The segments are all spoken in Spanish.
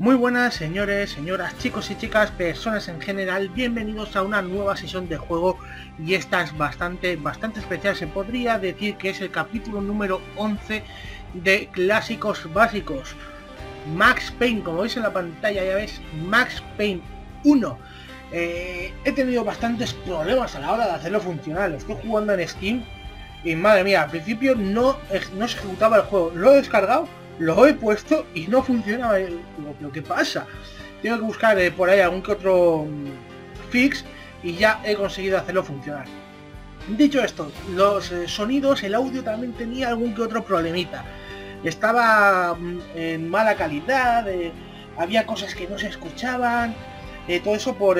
Muy buenas señores, señoras, chicos y chicas, personas en general, bienvenidos a una nueva sesión de juego y esta es bastante especial. Se podría decir que es el capítulo número 11 de Clásicos Básicos. Max Payne, como veis en la pantalla, ya ves, Max Payne 1. He tenido bastantes problemas a la hora de hacerlo funcionar. Lo estoy jugando en Steam y madre mía, al principio no se ejecutaba el juego. Lo he descargado, lo he puesto y no funcionaba. Lo que pasa, tengo que buscar por ahí algún que otro fix y ya he conseguido hacerlo funcionar. Dicho esto, los sonidos, el audio también tenía algún que otro problemita. Estaba en mala calidad, había cosas que no se escuchaban, todo eso por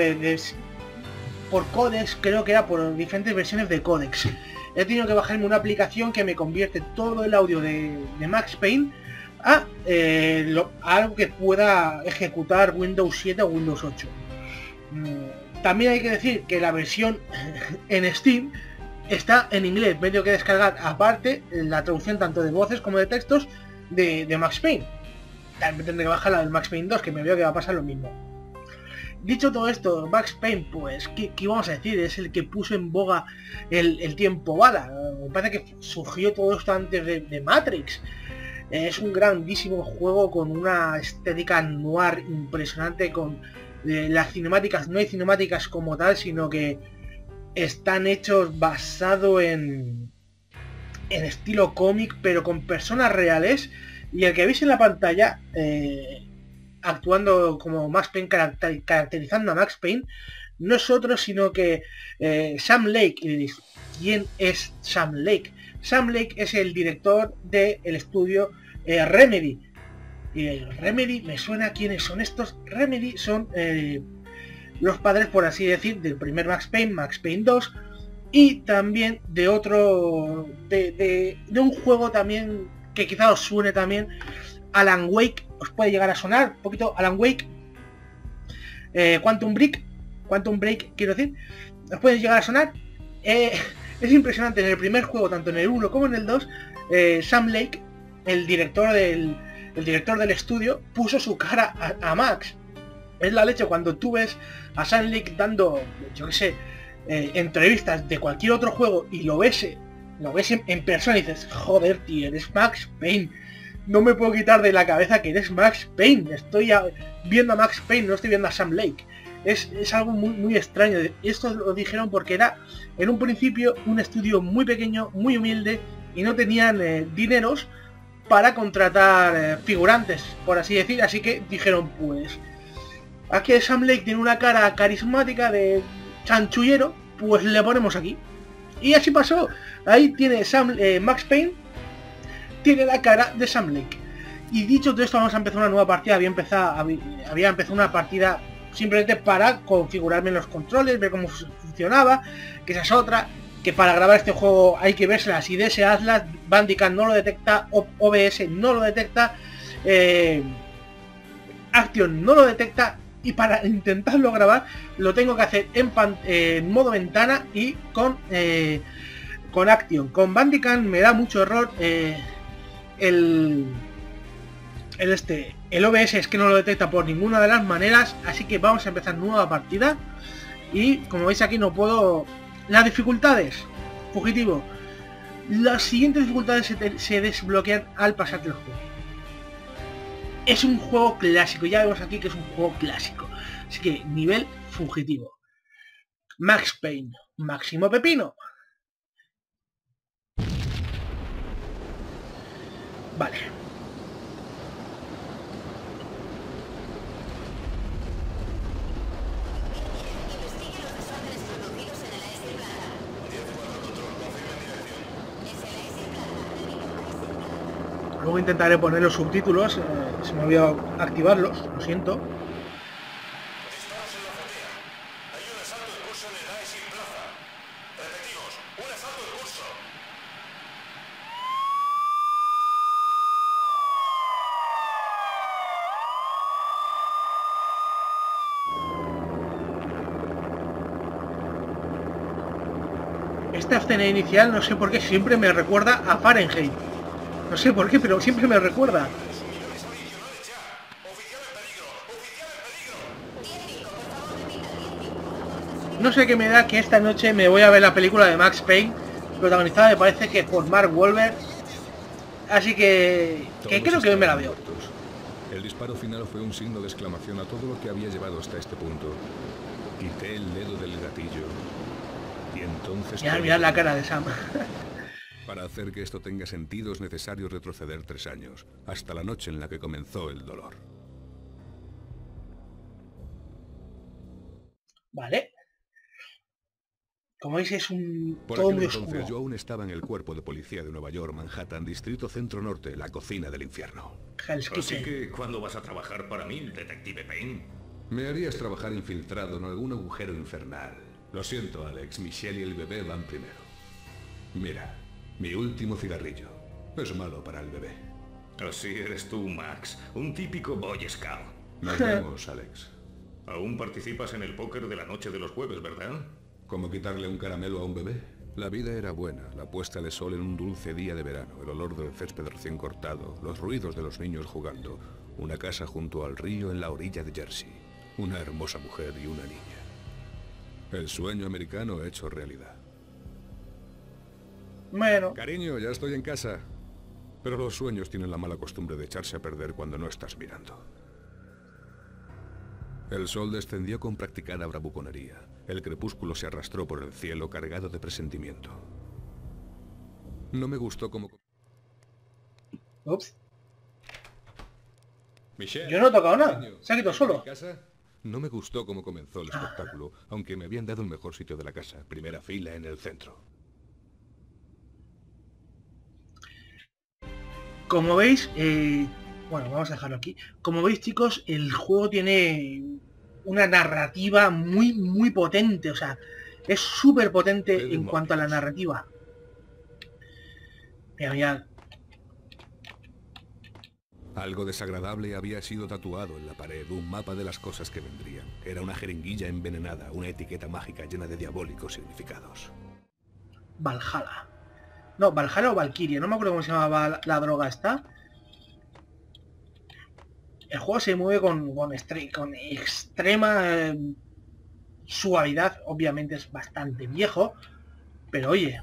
códex, creo que era por diferentes versiones de códex. He tenido que bajarme una aplicación que me convierte todo el audio de Max Payne a algo que pueda ejecutar Windows 7 o Windows 8. También hay que decir que la versión en Steam está en inglés. Me he tenido que descargar aparte la traducción tanto de voces como de textos de Max Payne. También tendré que bajar la del Max Payne 2, que me veo que va a pasar lo mismo. Dicho todo esto, Max Payne, pues, ¿qué vamos a decir? Es el que puso en boga el tiempo bala. Me parece que surgió todo esto antes de Matrix. Es un grandísimo juego con una estética noir impresionante, con las cinemáticas, no hay cinemáticas como tal, sino que están hechos basado en estilo cómic, pero con personas reales. Y el que veis en la pantalla, actuando como Max Payne, caracterizando a Max Payne, no es otro sino que Sam Lake. ¿Quién es Sam Lake? Sam Lake es el director del estudio Remedy. Y Remedy, me suena quiénes son estos. Remedy son los padres, por así decir, del primer Max Payne 2, y también de otro, de un juego también que quizá os suene también, Alan Wake. Os puede llegar a sonar un poquito Alan Wake, Quantum Break quiero decir, os puede llegar a sonar. Es impresionante, en el primer juego, tanto en el 1 como en el 2, Sam Lake, el director del estudio, puso su cara a Max. Es la leche cuando tú ves a Sam Lake dando, yo qué sé, entrevistas de cualquier otro juego y lo ves en persona y dices, joder, tío, eres Max Payne. No me puedo quitar de la cabeza que eres Max Payne. Estoy viendo a Max Payne, no estoy viendo a Sam Lake. Es algo muy extraño. Esto lo dijeron porque era en un principio un estudio muy pequeño, muy humilde, y no tenían dineros para contratar figurantes, por así decir. Así que dijeron, pues, aquí Sam Lake tiene una cara carismática de chanchullero, pues le ponemos aquí. Y así pasó. Ahí tiene Max Payne, tiene la cara de Sam Lake. Y dicho todo esto, vamos a empezar una nueva partida. Había empezado una partida simplemente para configurarme los controles, ver cómo funcionaba, que esa es otra, que para grabar este juego hay que verselas y desearlas. Bandicam no lo detecta, OBS no lo detecta, Action no lo detecta, y para intentarlo grabar lo tengo que hacer en modo ventana y con Action. Con Bandicam me da mucho error. El OBS es que no lo detecta por ninguna de las maneras, así que vamos a empezar nueva partida. Y como veis aquí no puedo. Las dificultades, fugitivo. Las siguientes dificultades se desbloquean al pasar del juego. Es un juego clásico, ya vemos aquí que es un juego clásico. Así que nivel fugitivo. Max Payne, máximo pepino. Vale. Luego intentaré poner los subtítulos, se me olvidó activarlos, lo siento. Esta escena inicial, no sé por qué, siempre me recuerda a Fahrenheit. No sé por qué, pero siempre me recuerda. No sé qué me da que esta noche me voy a ver la película de Max Payne, protagonizada me parece que por Mark Wahlberg. Así que creo que me la veo. El disparo final fue un signo de exclamación a todo lo que había llevado hasta este punto. Quité el dedo del gatillo y entonces... Mirad la cara de Sam. Para hacer que esto tenga sentido es necesario retroceder 3 años, hasta la noche en la que comenzó el dolor. Vale. Como veis es Por todo aquel muy entonces oscuro. yo aún estaba en el cuerpo de policía de Nueva York, Manhattan, Distrito Centro Norte, la cocina del infierno. Hell's Así Kitchen. que, ¿cuándo vas a trabajar para mí, detective Payne? Me harías trabajar infiltrado en algún agujero infernal. Lo siento, Alex, Michelle y el bebé van primero. Mira, mi último cigarrillo. Es malo para el bebé. Así eres tú, Max, un típico Boy Scout. Nos vemos, Alex. Aún participas en el póker de la noche de los jueves, ¿verdad? ¿Cómo quitarle un caramelo a un bebé? La vida era buena, la puesta de sol en un dulce día de verano, el olor del césped recién cortado, los ruidos de los niños jugando, una casa junto al río en la orilla de Jersey, una hermosa mujer y una niña. El sueño americano hecho realidad. Bueno, Cariño, ya estoy en casa. Pero los sueños tienen la mala costumbre de echarse a perder cuando no estás mirando. El sol descendió con practicada bravuconería. El crepúsculo se arrastró por el cielo cargado de presentimiento. No me gustó como... ups, Michelle, yo no he tocado nada. cariño, Se ha quitado ¿estás en solo. casa? No me gustó cómo comenzó el espectáculo, aunque me habían dado el mejor sitio de la casa, primera fila en el centro. Como veis, bueno, vamos a dejarlo aquí. Como veis, chicos, el juego tiene una narrativa muy potente. O sea, es súper potente en cuanto a la narrativa. Mira, mirad. Algo desagradable había sido tatuado en la pared, un mapa de las cosas que vendrían. Era una jeringuilla envenenada, una etiqueta mágica llena de diabólicos significados. Valhalla. No, Valhalla o Valkyria, no me acuerdo cómo se llamaba la droga esta. El juego se mueve con extrema suavidad. Obviamente es bastante viejo, pero oye.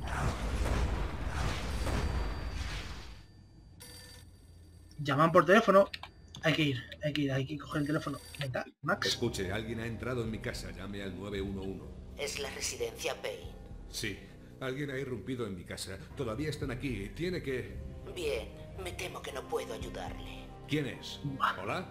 Llaman por teléfono. Hay que coger el teléfono. Venga, Max. Escuche, alguien ha entrado en mi casa, llame al 911. Es la residencia Payne. Sí, alguien ha irrumpido en mi casa. Todavía están aquí, tiene que... Bien, me temo que no puedo ayudarle. ¿Quién es? ¿Hola?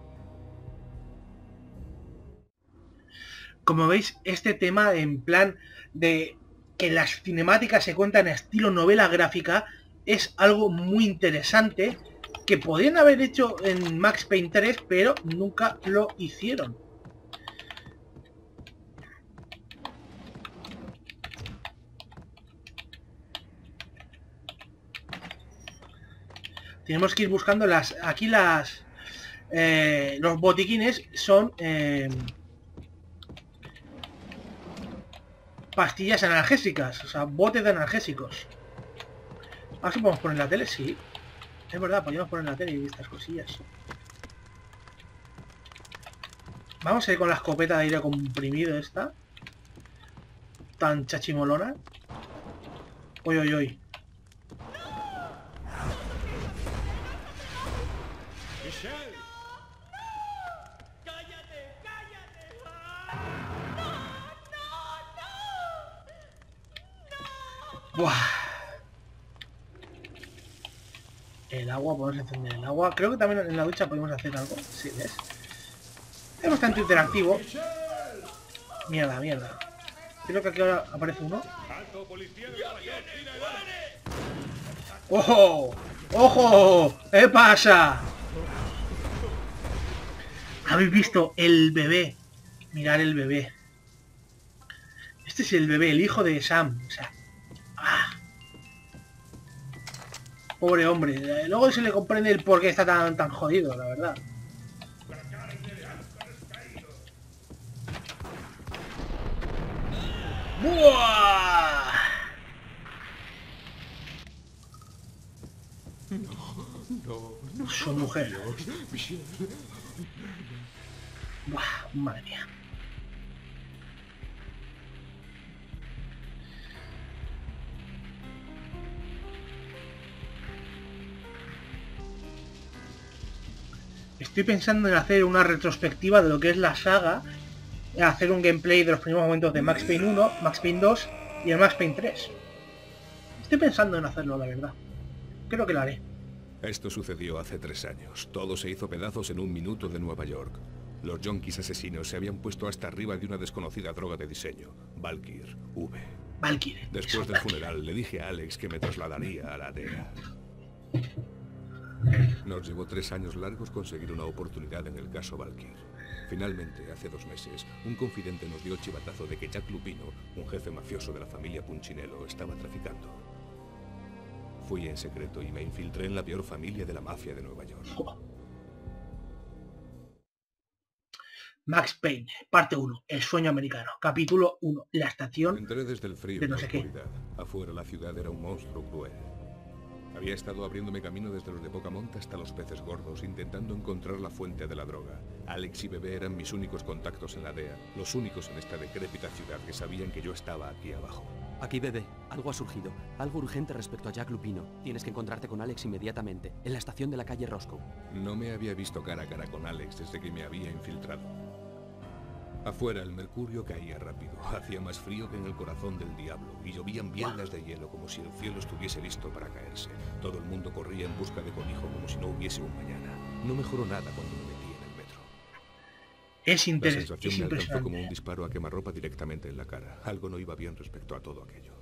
Como veis, este tema en plan de que las cinemáticas se cuentan en estilo novela gráfica es algo muy interesante que podrían haber hecho en Max Payne 3, pero nunca lo hicieron. Tenemos que ir buscando aquí los botiquines son pastillas analgésicas, o sea, botes de analgésicos. Ah, sí podemos poner la tele, sí. Es verdad, podríamos poner la tele y estas cosillas. Vamos a ir con la escopeta de aire comprimido esta. Tan chachimolona. Uy, uy, uy. ¡Michelle! ¡Cállate! ¡Cállate! Buah. El agua, podemos encender el agua. Creo que también en la ducha podemos hacer algo. Sí, ¿ves? Es bastante interactivo. Mierda, mierda. Creo que aquí ahora aparece uno. ¡Ojo! ¡Ojo! ¿Qué pasa? ¿Habéis visto el bebé? Mirad el bebé. Este es el bebé, el hijo de Sam. O sea... ¡ah! Pobre hombre. Luego se le comprende el por qué está tan jodido, la verdad. ¡Buah! No, Su mujer. Dios, Michelle. Buah, madre mía. Estoy pensando en hacer una retrospectiva de lo que es la saga, hacer un gameplay de los primeros momentos de Max Payne 1, Max Payne 2 y el Max Payne 3. Estoy pensando en hacerlo, la verdad. Creo que lo haré. Esto sucedió hace 3 años. Todo se hizo pedazos en un minuto de Nueva York. Los yonkis asesinos se habían puesto hasta arriba de una desconocida droga de diseño, Valkyr V. Valkyr. Después del funeral le dije a Alex que me trasladaría a la DEA. Nos llevó 3 años largos conseguir una oportunidad en el caso Valkyr. Finalmente, hace 2 meses, un confidente nos dio chivatazo de que Jack Lupino, un jefe mafioso de la familia Punchinello, estaba traficando. Fui en secreto y me infiltré en la peor familia de la mafia de Nueva York. Max Payne, parte 1, El sueño americano, capítulo 1, la estación. Entré desde el frío de y no la sé qué. oscuridad. Afuera la ciudad era un monstruo cruel. Había estado abriéndome camino desde los de poca monta hasta los peces gordos, intentando encontrar la fuente de la droga. Alex y Bebé eran mis únicos contactos en la DEA, los únicos en esta decrépita ciudad que sabían que yo estaba aquí abajo. Aquí, Bebé. Algo ha surgido. Algo urgente respecto a Jack Lupino. Tienes que encontrarte con Alex inmediatamente, en la estación de la calle Roscoe. No me había visto cara a cara con Alex desde que me había infiltrado. Afuera el mercurio caía rápido, hacía más frío que en el corazón del diablo y llovían bieldas de hielo como si el cielo estuviese listo para caerse. Todo el mundo corría en busca de cobijo como si no hubiese un mañana. No mejoró nada cuando me metí en el metro. Es La sensación me alcanzó impresionante. como un disparo a quemarropa directamente en la cara. Algo no iba bien respecto a todo aquello.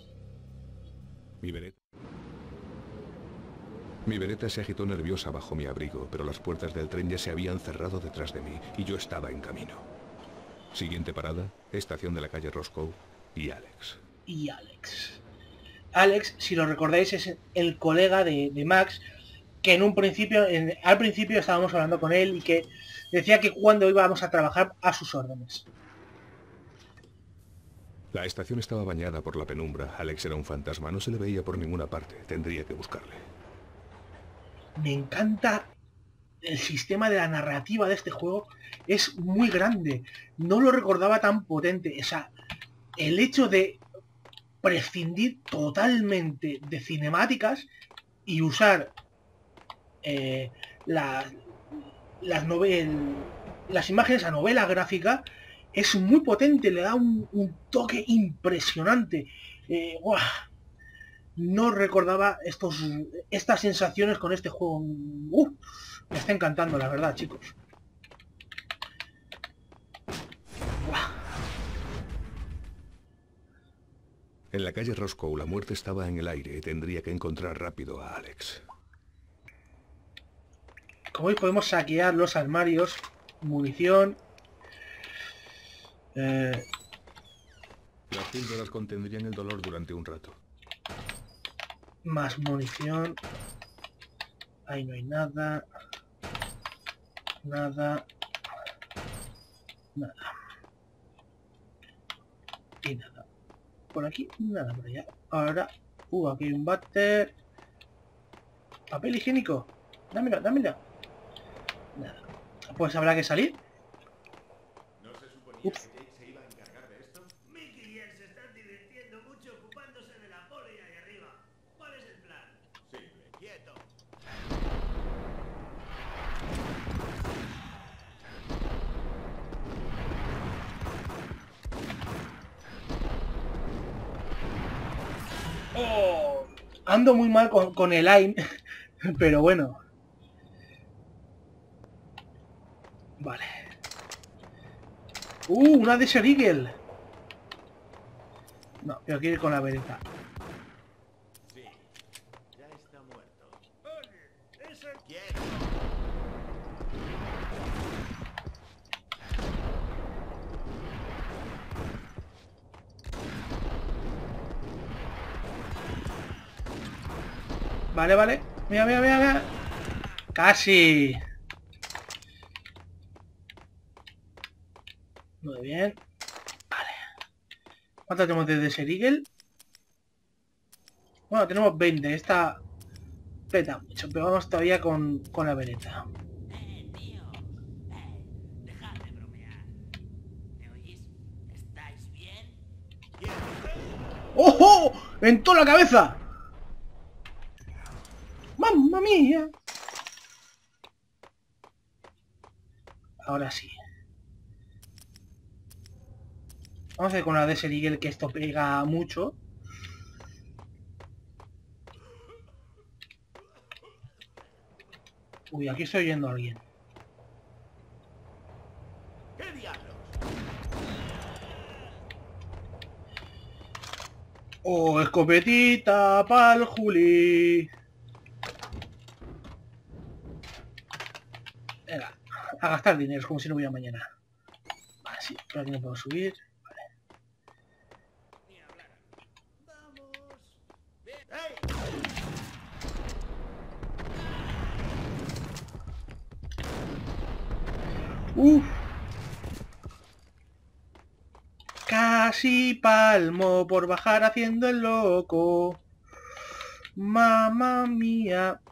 Mi bereta se agitó nerviosa bajo mi abrigo, pero las puertas del tren ya se habían cerrado detrás de mí y yo estaba en camino. Siguiente parada, estación de la calle Roscoe y Alex. Y Alex. Alex, si lo recordáis, es el colega de Max, que en un principio, al principio estábamos hablando con él y que decía que cuando íbamos a trabajar a sus órdenes. La estación estaba bañada por la penumbra. Alex era un fantasma, no se le veía por ninguna parte. Tendría que buscarle. Me encanta el sistema de la narrativa de este juego. Es muy grande. No lo recordaba tan potente. O sea, el hecho de prescindir totalmente de cinemáticas y usar las imágenes a novela gráfica es muy potente. Le da un toque impresionante. ¡Guau! No recordaba estas sensaciones con este juego. Me está encantando, la verdad, chicos. ¡Buah! En la calle Roscoe la muerte estaba en el aire y tendría que encontrar rápido a Alex. Como veis, podemos saquear los armarios, munición. Las píldoras contendrían el dolor durante un rato. Más munición. Ahí no hay nada. Nada. Nada. Y nada. Por aquí, nada por allá. Ahora, aquí hay un váter. Papel higiénico. Dámelo, dámelo. Nada. Pues habrá que salir. Ups. Mickey y él se están divirtiendo mucho ocupándose de la poli ahí arriba. ¿Cuál es el plan? Simple, quieto. Oh, ando muy mal con el aim, pero bueno. Vale. Una Desert Eagle. No, pero quiero ir con la vereta. Sí, ya está muerto. Oye, ese... ¡Quieto! Vale, vale. Mira, mira, mira, mira. Casi. Muy bien. Vale. ¿Cuánto tenemos de Desert Eagle? Bueno, tenemos 20. Esta peta mucho, pero vamos todavía con la vereta. Tío. Dejad de bromear. ¿Me oís? ¿Estáis bien? ¡Ojo! ¡En toda la cabeza! ¡Mamma mía! ahora sí. Vamos a hacer con la de Serigel, que esto pega mucho. Uy, aquí estoy oyendo a alguien. ¿Qué diablos? Oh, escopetita pa'l Juli. Venga, a gastar dinero, como si no hubiera mañana. Vale, sí, pero aquí no puedo subir. Vale. Ni hablar. Vamos. Bien. ¡Ey! Uf. Casi palmo por bajar haciendo el loco. Mamma mía.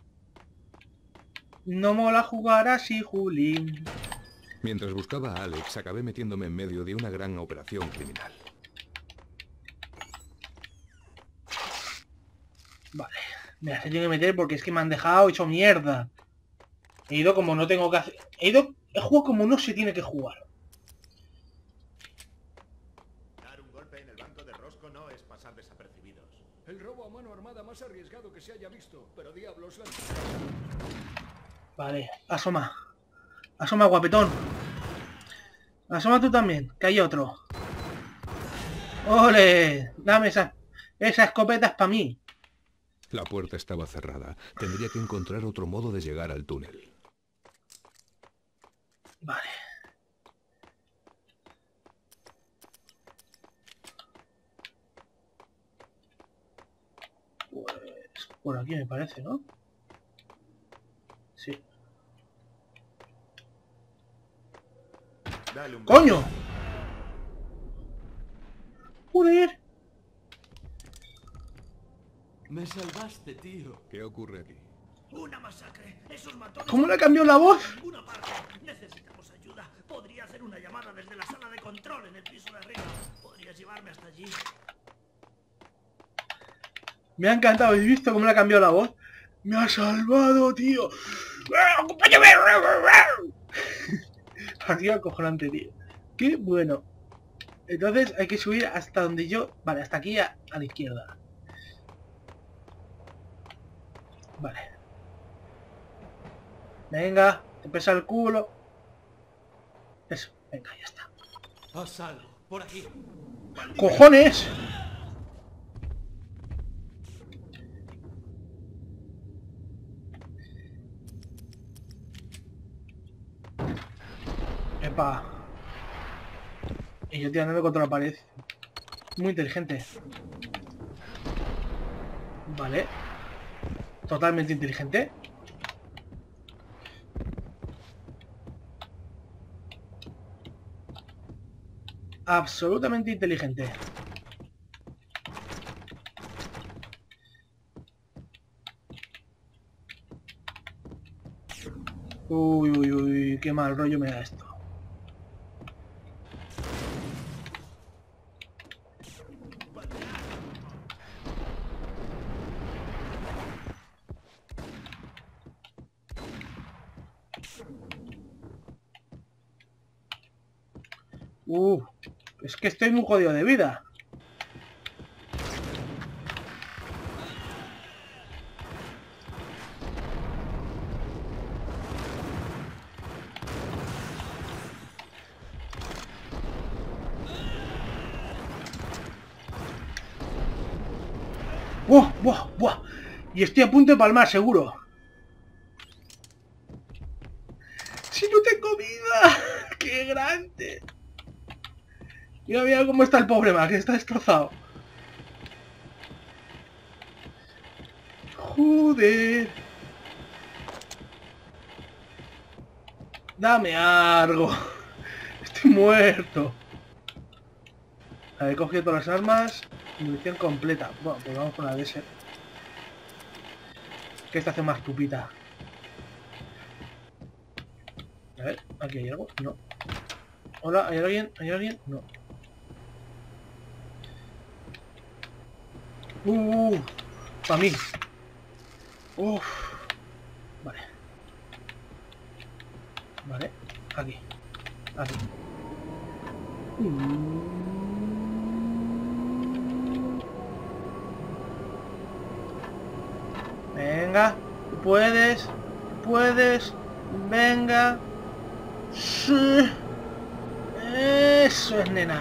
No mola jugar así, Juli. Mientras buscaba a Alex, acabé metiéndome en medio de una gran operación criminal. Vale. Mira, se tiene que meter porque es que me han dejado hecho mierda. He ido como no tengo que hacer... He jugado como no se tiene que jugar. Dar un golpe en el banco de Rosco no es pasar desapercibidos. El robo a mano armada más arriesgado que se haya visto, pero diablos, Vale, asoma. Asoma, guapetón. Asoma tú también, que hay otro. ¡Ole! Dame esa escopeta, es para mí. La puerta estaba cerrada. Tendría que encontrar otro modo de llegar al túnel. Vale. Pues por aquí me parece, ¿no? Sí. Dale un ¡Coño! ¡Joder! Me salvaste, tío. ¿Qué ocurre aquí? ¡Una masacre! ¡Esos matones! ¿Cómo le ha cambiado la voz? ¡En ninguna parte! Necesitamos ayuda. Podría hacer una llamada desde la sala de control en el piso de arriba. ¿Podrías llevarme hasta allí? Me ha encantado, ¿habéis visto cómo le ha cambiado la voz? ¡Me ha salvado, tío! Ha sido acojonante, tío. ¡Qué bueno! Entonces hay que subir hasta donde yo... Vale, hasta aquí a la izquierda. Vale. Venga, te pesa el culo. Eso, venga, ya está. Haz algo, por aquí. ¡Cojones! Epa. Y yo tirándome contra la pared. Muy inteligente. Vale. Totalmente inteligente. Absolutamente inteligente. Uy, uy, uy, qué mal rollo me da esto. Es que estoy muy jodido de vida. ¡Buah, buah, buah! Y estoy a punto de palmar, seguro. ¡Si no tengo vida! ¡Qué grande! Mira, mira cómo está el pobre Max, está destrozado. Joder. Dame algo. Estoy muerto. He cogido todas las armas. Munición completa. Bueno, pues vamos con la DS. Que esta hace más tupita. A ver, ¿aquí hay algo? No. Hola, ¿hay alguien? ¿Hay alguien? No. Para mí. Vale. Vale, aquí. Así. Venga, puedes, venga. Sí. Eso es, nena.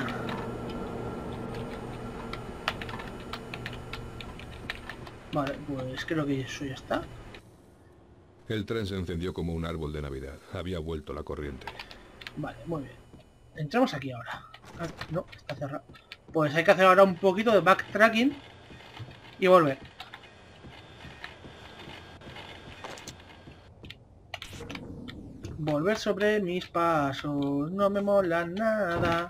Vale, pues creo que eso ya está. El tren se encendió como un árbol de Navidad. Había vuelto la corriente. Vale, muy bien. Entramos aquí ahora. Ah, no, está cerrado. Pues hay que hacer ahora un poquito de backtracking y volver. Volver sobre mis pasos. No me mola nada.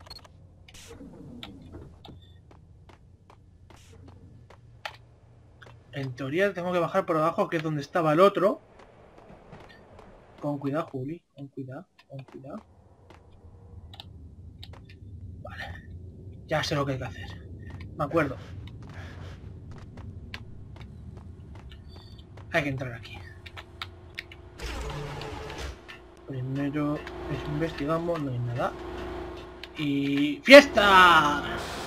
En teoría tengo que bajar por abajo, que es donde estaba el otro. Con cuidado, Juli. Con cuidado, con cuidado. Vale. Ya sé lo que hay que hacer. Me acuerdo. Hay que entrar aquí. Primero investigamos, no hay nada. Y... ¡fiesta!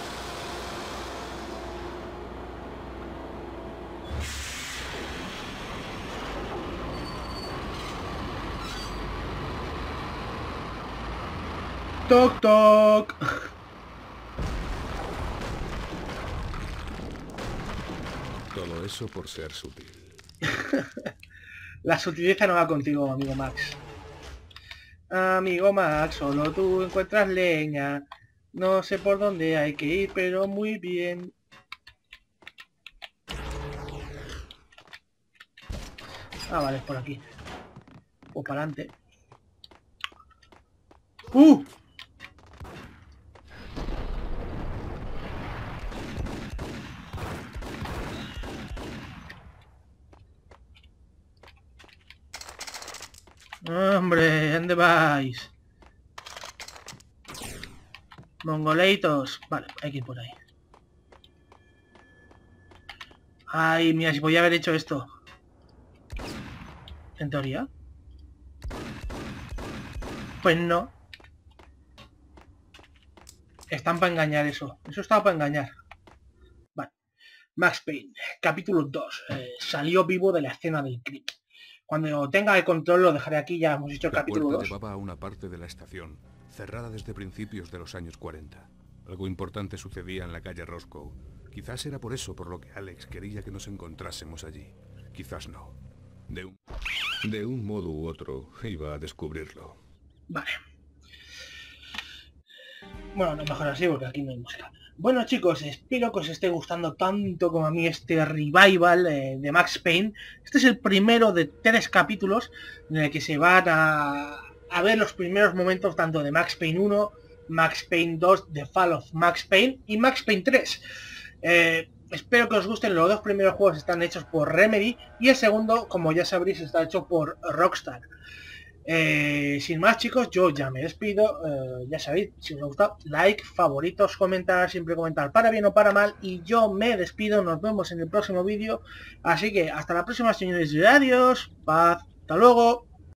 Toc toc. Todo eso por ser sutil. La sutileza no va contigo, amigo Max. Amigo Max, solo tú encuentras leña. No sé por dónde hay que ir, pero muy bien. Ah, vale, es por aquí. O para adelante. Hombre, ¿dónde vais? Mongoleitos. Vale, hay que ir por ahí. Ay, mira, si podía haber hecho esto. En teoría. Pues no. Están para engañar eso. Eso estaba para engañar. Vale. Max Payne, capítulo 2. Salió vivo de la escena del crimen. Cuando tenga el control lo dejaré aquí, ya hemos dicho el capítulo 2. La puerta llevaba a una parte de la estación, cerrada desde principios de los años 40. Algo importante sucedía en la calle Roscoe. Quizás era por eso por lo que Alex quería que nos encontrásemos allí. Quizás no. De un modo u otro, iba a descubrirlo. Vale. Bueno, no mejor así porque aquí no hay música. Bueno chicos, espero que os esté gustando tanto como a mí este revival de Max Payne. Este es el primero de 3 capítulos en el que se van a ver los primeros momentos tanto de Max Payne 1, Max Payne 2, The Fall of Max Payne y Max Payne 3. Espero que os gusten. Los 2 primeros juegos están hechos por Remedy y el segundo, como ya sabréis, está hecho por Rockstar. Sin más chicos, yo ya me despido. Ya sabéis, si os ha gustado, like, favoritos, comentar, siempre comentar para bien o para mal. Y yo me despido, nos vemos en el próximo vídeo. Así que hasta la próxima señores, adiós, paz, hasta luego.